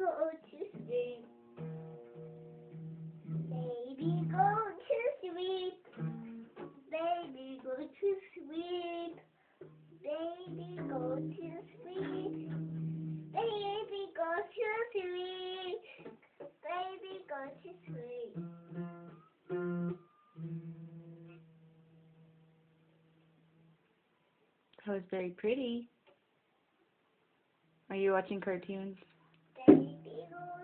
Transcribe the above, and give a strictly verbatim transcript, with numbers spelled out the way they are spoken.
go to sleep. Baby, go to sleep. Baby, go to sleep. Baby, go to sleep. Baby, go to sleep. Baby, go to sleep. That was very pretty. Are you watching cartoons? Baby, go